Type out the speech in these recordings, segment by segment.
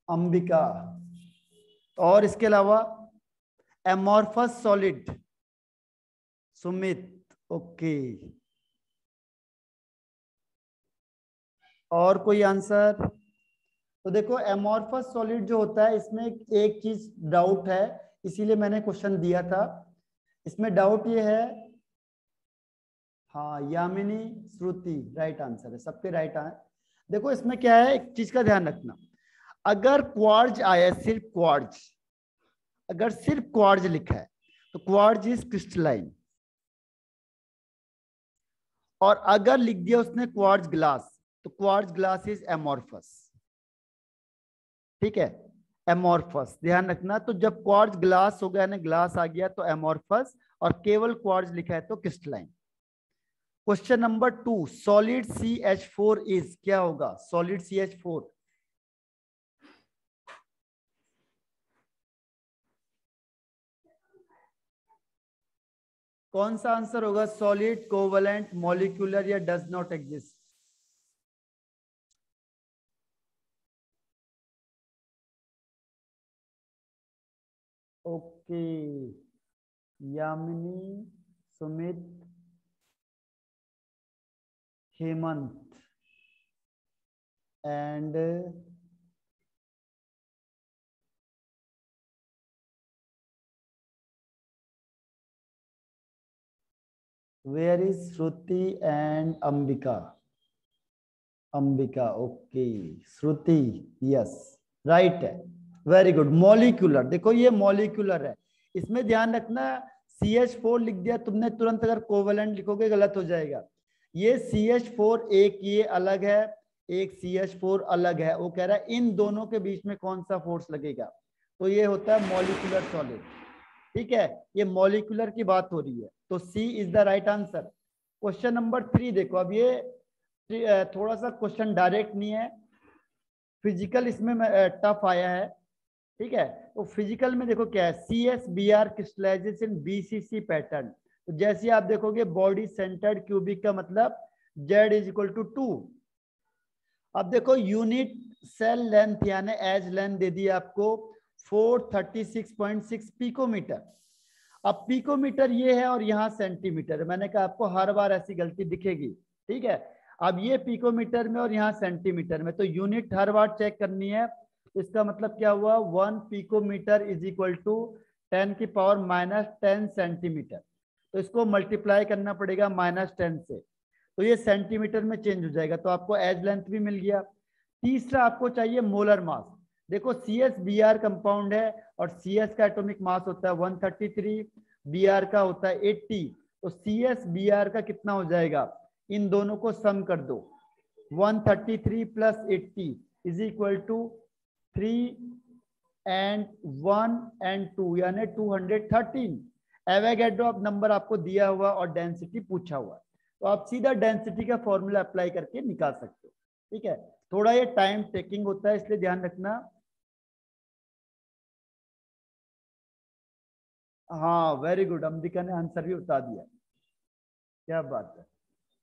अंबिका। और इसके अलावा एमॉर्फस सॉलिड, सुमित। ओके, और कोई आंसर? तो देखो एमॉर्फस सॉलिड जो होता है इसमें एक चीज डाउट है, इसीलिए मैंने क्वेश्चन दिया था। इसमें डाउट ये है, हाँ यामिनी श्रुति राइट आंसर है, सबके राइट आए। देखो इसमें क्या है, एक चीज का ध्यान रखना, अगर क्वार्ज आया, सिर्फ क्वार्ज, अगर सिर्फ क्वार्ज लिखा है तो क्वार्ज इज क्रिस्टलाइन, और अगर लिख दिया उसने क्वार्ज ग्लास तो क्वार्ज ग्लास इज एमॉर्फस। ठीक है, एमॉर्फस ध्यान रखना। तो जब क्वार्ज ग्लास हो गया ना, ग्लास आ गया तो एमॉर्फस, और केवल क्वार्ज लिखा है तो crystalline. Question number 2, solid CH4 is, क्या होगा सॉलिड CH4? कौन सा आंसर होगा? सॉलिड, कोवलेंट, मॉलिक्यूलर या does not exist? Okay, Yamini, Sumit, Hemant and where is Shruti and Ambika? Ambika, okay, Shruti yes right है, वेरी गुड। मॉलिक्यूलर, देखो ये मॉलिक्यूलर है, इसमें ध्यान रखना, CH4 लिख दिया तुमने तुरंत, अगर कोवेलेंट लिखोगे गलत हो जाएगा। ये CH4 एक ये अलग है, एक CH4 अलग है, वो कह रहा है इन दोनों के बीच में कौन सा फोर्स लगेगा, तो ये होता है मॉलिक्यूलर सॉलिड। ठीक है, ये मॉलिक्यूलर की बात हो रही है, तो C is the right answer. Question number 3 देखो, अब ये थोड़ा सा क्वेश्चन डायरेक्ट नहीं है, फिजिकल इसमें टफ आया है। ठीक है, तो फिजिकल में देखो क्या है, CSBr crystallizes in BCC pattern. तो जैसे आप देखोगे बॉडी सेंटर्ड क्यूबिक का मतलब Z इज इक्वल टू 2। अब देखो यूनिट सेल लेंथ यानी एज लेंथ दे दी आपको 436.6 पिकोमीटर। अब पिकोमीटर ये है और यहाँ सेंटीमीटर, मैंने कहा आपको हर बार ऐसी गलती दिखेगी। ठीक है, अब ये पिकोमीटर में और यहाँ सेंटीमीटर में, तो यूनिट हर बार चेक करनी है। इसका मतलब क्या हुआ, 1 पिकोमीटर इज इक्वल टू 10 की पावर -10 सेंटीमीटर। तो इसको मल्टीप्लाई करना पड़ेगा -10 से, तो ये सेंटीमीटर में चेंज हो जाएगा, तो आपको एज लेंथ भी मिल गया। तीसरा आपको चाहिए मोलर मास। देखो CSBr कंपाउंड है और CS का एटॉमिक मास होता है 133, Br का होता है 80, तो CSBr का कितना हो जाएगा, इन दोनों को सम कर दो, 133 plus 80 is equal to 3 and 1 and 2 यानी 213। एवोगैड्रो अब नंबर आपको दिया हुआ और डेंसिटी पूछा हुआ, तो आप सीधा डेंसिटी का फॉर्मूला अप्लाई करके निकाल सकते हो। ठीक है, थोड़ा ये टाइम टेकिंग होता है, इसलिए ध्यान रखना। हाँ वेरी गुड, अंबिका ने आंसर भी बता दिया, क्या बात है।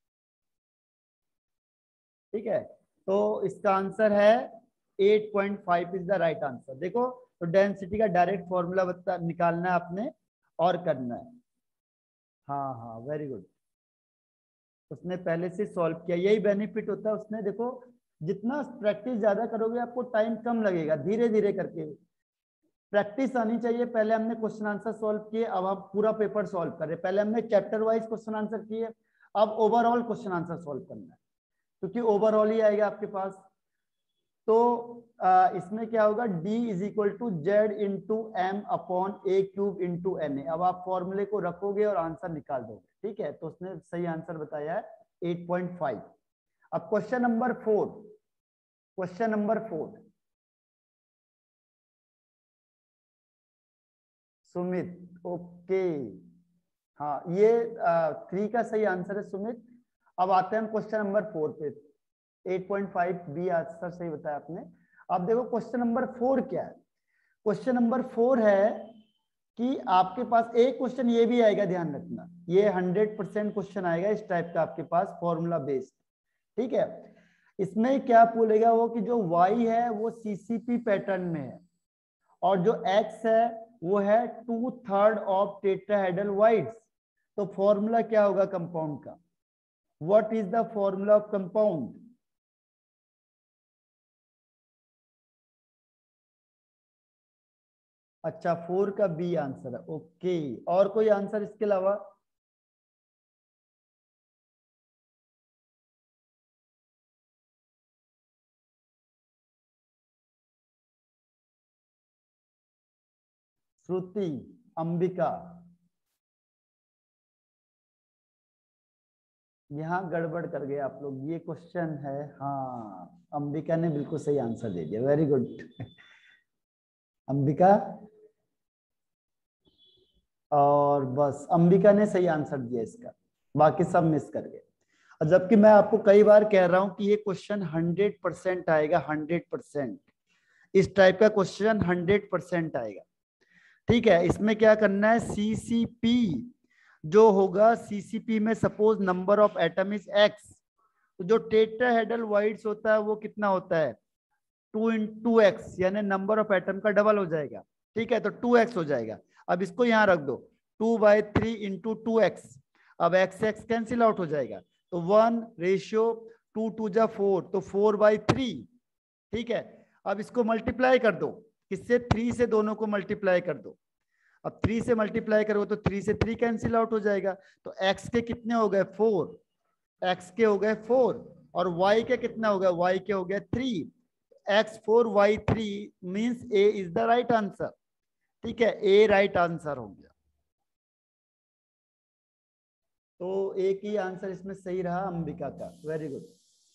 ठीक है, तो इसका आंसर है 8.5 इज द राइट आंसर। देखो तो डेंसिटी का डायरेक्ट फॉर्मूला बता निकालना है आपने और करना है। हाँ हाँ वेरी गुड, उसने पहले से सॉल्व किया, यही बेनिफिट होता है उसने। देखो जितना प्रैक्टिस ज्यादा करोगे आपको टाइम कम लगेगा, धीरे धीरे करके प्रैक्टिस आनी चाहिए। पहले हमने क्वेश्चन आंसर सॉल्व किए, अब हम पूरा पेपर सॉल्व कर रहे हैं। पहले हमने चैप्टर वाइज क्वेश्चन आंसर किए, अब ओवरऑल क्वेश्चन आंसर सॉल्व करना है, क्योंकि ओवरऑल ही आएगा आपके पास। तो इसमें क्या होगा, D is equal to Z into M upon a cube into N A. अब आप फॉर्मूले को रखोगे और आंसर निकाल दोगे। ठीक है, तो उसने सही आंसर बताया है 8.5। अब question number 4, question number 4 Sumit, okay, हाँ ये 3 का सही आंसर है सुमित। अब आते हैं हम क्वेश्चन नंबर 4 पे। 8.5 बी आंसर सही बताया आपने। अब देखो क्वेश्चन नंबर 4 क्या है, क्वेश्चन नंबर 4 है कि आपके पास एक क्वेश्चन ये भी आएगा, ध्यान रखना, ये 100% क्वेश्चन आएगा इस टाइप का आपके पास, फॉर्मूला बेस्ड। ठीक है, इसमें क्या बोलेगा वो कि जो y है वो CCP पैटर्न में है और जो x है वो है 2/3 ऑफ टेट्राहेड्रल वाइड्स। तो फॉर्मूला क्या होगा कंपाउंड का? What is the formula of compound? अच्छा 4 का बी आंसर है, ओके। और कोई आंसर इसके अलावा? श्रुति, अंबिका, यहाँ गड़बड़ कर गए आप लोग, ये क्वेश्चन है। हाँ अंबिका ने बिल्कुल सही आंसर दे दिया, वेरी गुड अंबिका। और बस अंबिका ने सही आंसर दिया इसका, बाकी सब मिस कर गए। और जबकि मैं आपको कई बार कह रहा हूं कि ये क्वेश्चन 100% आएगा, 100%। इस टाइप का क्वेश्चन 100% आएगा। ठीक है, इसमें क्या करना है, सीसीपी जो होगा, सीसीपी में suppose number of atom is x, तो जो टेट्राहेड्रल वाइड्स होता है वो कितना होता है, 2 × 2x, यानी नंबर ऑफ एटम का डबल हो जाएगा। ठीक है, तो 2x हो जाएगा। अब इसको यहां रख दो, 2/3 × 2x। अब x x कैंसिल आउट हो जाएगा, तो 1:2 तो 4/3। ठीक है, अब इसको मल्टीप्लाई कर दो, किससे, 3 से दोनों को मल्टीप्लाई कर दो। अब 3 से मल्टीप्लाई करो तो 3 से 3 कैंसिल आउट हो जाएगा, तो x के कितने हो गए, 4, x के हो गए 4, और y के कितना हो गया, y के हो गया 3। x4y3 means A is the right answer. ठीक है, ए राइट आंसर हो गया। तो एक ही आंसर इसमें सही रहा अंबिका का, वेरी गुड।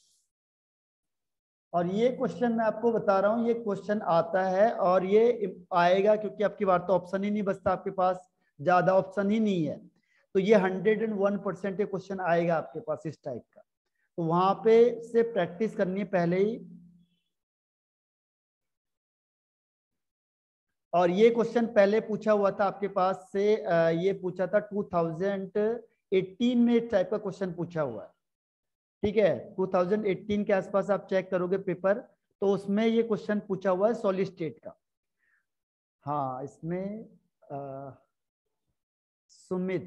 और ये क्वेश्चन मैं आपको बता रहा हूं, ये क्वेश्चन आता है और ये आएगा क्योंकि आपकी बार तो ऑप्शन ही नहीं बचता, आपके पास ज्यादा ऑप्शन ही नहीं है। तो ये 101% ये क्वेश्चन आएगा आपके पास इस टाइप का। तो वहां पे से प्रैक्टिस करनी है पहले ही। और ये क्वेश्चन पहले पूछा हुआ था आपके पास से, ये पूछा था 2018 में इस टाइप का क्वेश्चन पूछा हुआ है। ठीक है, 2018 के आसपास आप चेक करोगे पेपर, तो उसमें ये क्वेश्चन पूछा हुआ है सॉलिड स्टेट का। हाँ इसमें सुमित,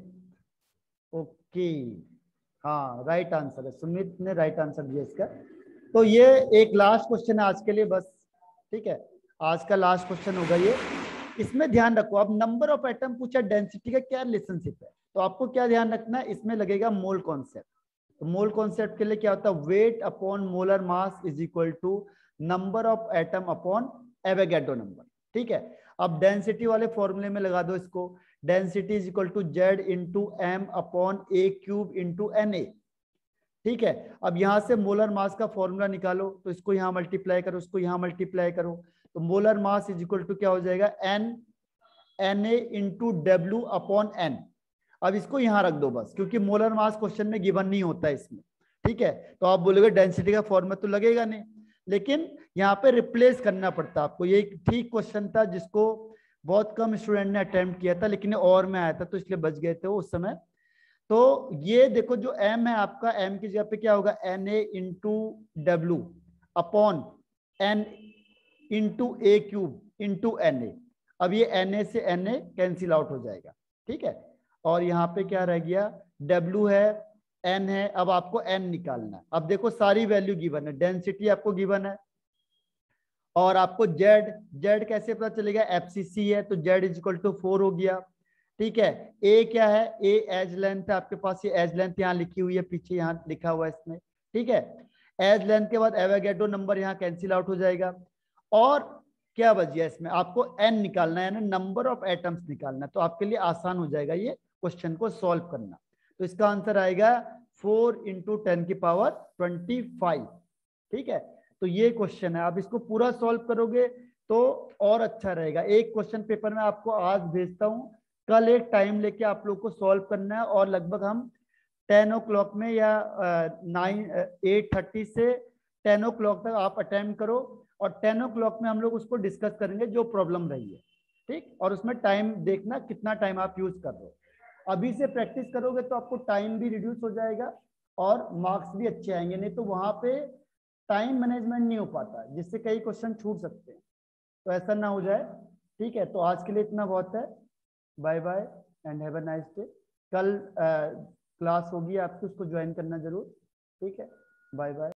ओके, हाँ राइट आंसर है, सुमित ने राइट आंसर दिया इसका। तो ये एक लास्ट क्वेश्चन है आज के लिए बस। ठीक है, आज का लास्ट क्वेश्चन होगा ये। इसमें ध्यान रखो, अब नंबर ऑफ एटम पूछा, डेंसिटी का क्या रिलेशनशिप है, तो आपको क्या ध्यान रखना है, इसमें लगेगा मोल कॉन्सेप्ट। तो मोल कॉन्सेप्ट के लिए क्या होता है, weight upon molar mass is equal to number of atom upon Avogadro number. ठीक है, अब डेंसिटी वाले फॉर्मूले में लगा दो इसको, density is equal to Z into M upon a cube into N A. ठीक है, अब यहां से मोलर मास का फॉर्मूला निकालो, तो इसको यहां मल्टीप्लाई करो, इसको यहां मल्टीप्लाई करो, तो molar mass is equal to क्या हो जाएगा, N N A into W upon N. अब इसको यहां रख दो बस, क्योंकि मोलर मास क्वेश्चन में गिवन नहीं होता है इसमें। ठीक है, तो आप बोलोगे डेंसिटी का फॉर्मूला तो लगेगा नहीं, लेकिन यहाँ पे रिप्लेस करना पड़ता आपको। ये ठीक क्वेश्चन था जिसको बहुत कम स्टूडेंट ने अटेम्प्ट किया था, लेकिन और में आया था तो इसलिए बच गए थे उस समय। तो ये देखो जो m है आपका, m की जगह पे क्या होगा, N A into W upon N into a cube into N A. अब ये एन ए से एन ए कैंसिल आउट हो जाएगा। ठीक है, और यहाँ पे क्या रह गया, W है, N है, अब आपको N निकालना है। अब देखो सारी वैल्यू गिवन है, डेंसिटी आपको गिवन है, और आपको Z कैसे पता चलेगा, FCC है तो Z इज इक्वल टू 4 हो गया। ठीक है, A क्या है, A एज लेंथ है आपके पास, ये एज लेंथ यहाँ लिखी हुई है, पीछे यहाँ लिखा हुआ है इसमें। ठीक है, एज लेंथ के बाद एवोगैड्रो नंबर यहाँ कैंसिल आउट हो जाएगा, और क्या बच गया इसमें, आपको N निकालना है, यानी नंबर ऑफ एटम्स निकालना है। तो आपके लिए आसान हो जाएगा ये क्वेश्चन को सॉल्व करना। तो इसका आंसर आएगा 4 × 10⁻25। ठीक है, तो ये क्वेश्चन है, आप इसको पूरा सॉल्व करोगे तो और अच्छा रहेगा। एक क्वेश्चन पेपर में आपको आज भेजता हूँ, कल एक टाइम लेके आप लोग को सॉल्व करना है, और लगभग हम 10 o'clock में या 8:30 से 10 o'clock तक आप अटेम्प्ट करो, और 10 o'clock में हम लोग उसको डिस्कस करेंगे जो प्रॉब्लम रही है। ठीक, और उसमें टाइम देखना कितना टाइम आप यूज कर रहे हो। अभी से प्रैक्टिस करोगे तो आपको टाइम भी रिड्यूस हो जाएगा और मार्क्स भी अच्छे आएंगे, नहीं तो वहां पे टाइम मैनेजमेंट नहीं हो पाता, जिससे कई क्वेश्चन छूट सकते हैं। तो ऐसा ना हो जाए, ठीक है। तो आज के लिए इतना बहुत है। Bye bye and have a nice day. कल क्लास होगी आपकी, उसको ज्वाइन करना जरूर, ठीक है। Bye bye.